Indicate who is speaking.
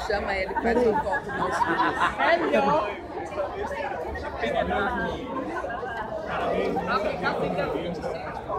Speaker 1: chama ele, faz uma foto no nosso vídeo. Melhor.